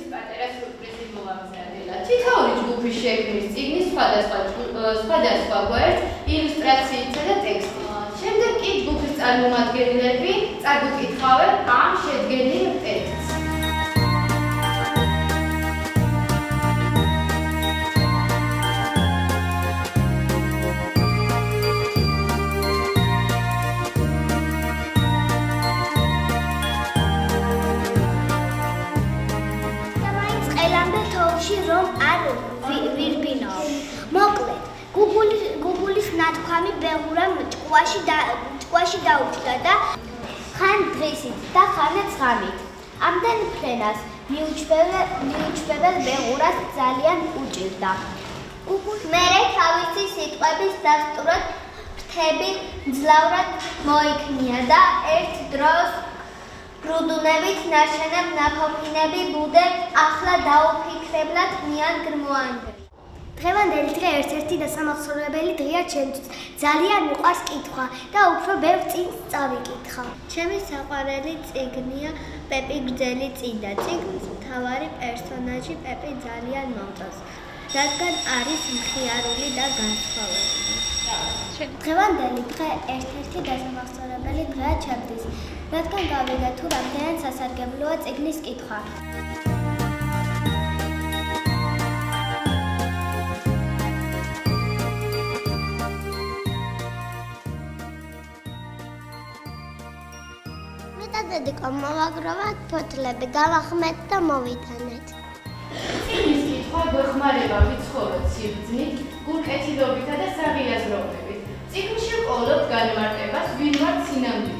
პატარა სიურპრიზით მოვამზადებლა. თითოეული ჯგუფის შექმნის წიგნი სხვადასხვა გვერდს, ილუსტრაციებითა და ტექსტით. შემდეგ კი ჯგუფის წარმომადგენლები წაგუკითხავენ ამ შედგენილ ტექსტს. რომ არ ვირბინო. მოკლედ, გუგულის ნათქვამი ბეღურამ ჭკვაში დაუჭდა და ხან დღისით და ხანაც ღამით. ამდენ ფრენას მიუჩვეველ ბეღურას ძალიან უჭირდა. მერე თავისი სიტყვების დასტურად ფრთები მძლავრად მოიქნია და ერთ დროს რუდუნებით ნაშენებ ნაფოფინები ბუდე ახლა დაუფიქრებლად მიან გრმოანდრი. დღევანდელი დღე ერთ-ერთი დასამახსოვრებელი დღეა ჩემთვის. ძალიან მიყვარს კითხვა და უფრო ბევრ წიგნს წავიკითხავ. ჩემი საყვარელი წიგნია პეპი გრძელი წიდა. წიგნის მთავარი პერსონაჟი პეპი ძალიან მომწონს, რადგან არის მხიარული და განსხვავებული. დღევანდელი დღე ერთ-ერთი დასამახსოვრებელი დღეა ჩემთვის, რადგან გავიგე თუ რამდენად სასარგებლოა წიგნის კითხვა. მეტადადიკო მოვაგროვოთ ფოთლები, გავახმეთ და მოვიტანეთ. წიგნის კითხვა გვეხმარება ვიცხოვროთ სიბრძნით, გულკეთილობითა და საღიაზროებით. წიგნში ვყოლოთ განმარტებას ვინ ვართ სინამდვილეში.